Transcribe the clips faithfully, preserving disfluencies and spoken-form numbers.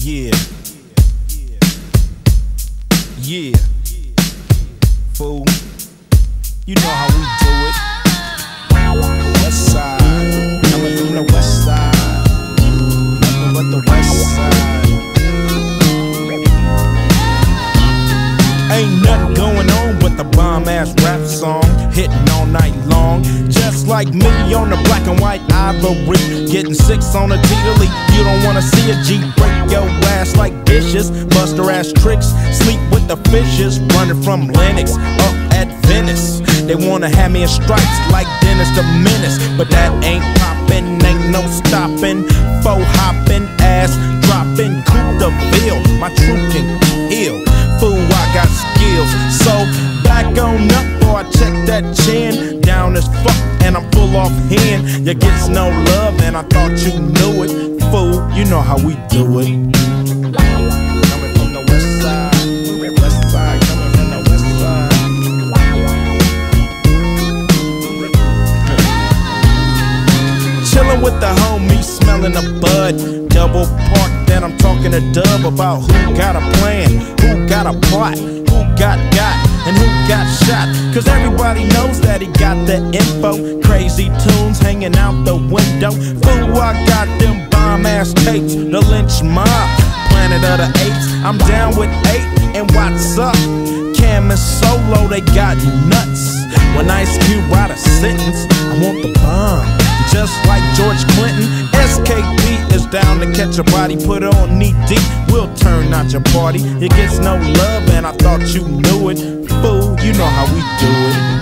Yeah. Yeah. Fool. You know how we do it. West side. Coming from the west side. Nothing but the west side. Ain't nothing going on but the bomb-ass rap song, hitting all night long. Just like me on the black and white ivory, getting six on a T delete. You don't wanna see a G break your ass like dishes, bust her ass tricks, sleep with the fishes, running from Lennox up at Venice. They wanna have me in stripes like Dennis the Menace, but that ain't poppin', ain't no stopping. Faux hopping, ass dropping, Coupe de Ville, my truth can heal. Fool, I got skills, so back on up or I check that chin. Down as fuck and I'm full off hand. You gets no love and I thought you knew it. Fool, you know how we do it. Coming from the west side, west side, coming from the west side. Chillin' with the homies, smelling a bud. Double park, then I'm talking to Dub about who got a plan, who got a plot, who got got, and who got shot. Cause everybody knows that he got the info. Crazy tunes hanging out the window. Fool, I got them bomb-ass tapes, the lynch mob, Planet of the Apes. I'm down with eight, and what's up? Cam and Solo, they got nuts. When Ice Cube write a sentence, I want the bomb. Just like George Clinton, S K P is down to catch a body, put on knee deep, we'll turn out your party. It gets no love and I thought you knew it. Fool, you know how we do it.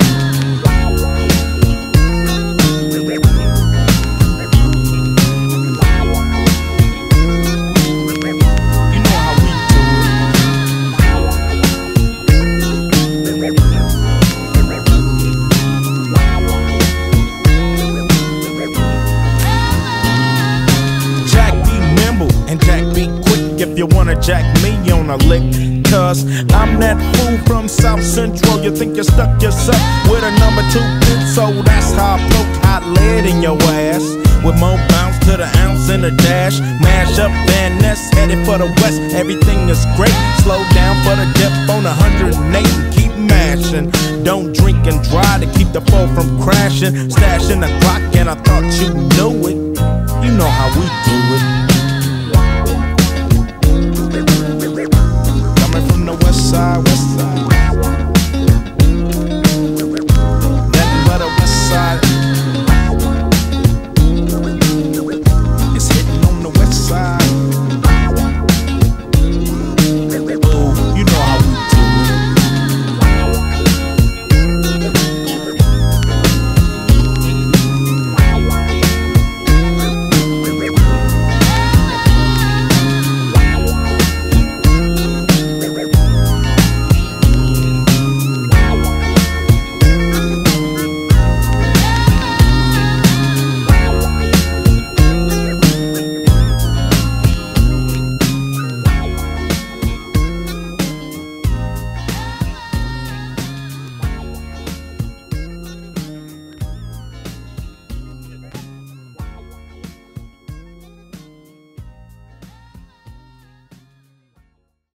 If you wanna jack me on a lick, cause I'm that fool from South Central. You think you stuck yourself with a number two pin, so that's how I poke hot lead in your ass. With more bounce to the ounce in the dash. Mash up Van Ness, headed for the west. Everything is great, slow down for the depth on one hundred eight and keep mashing. Don't drink and drive to keep the foe from crashing. Stashing the clock and I thought you knew it. You know how we do it.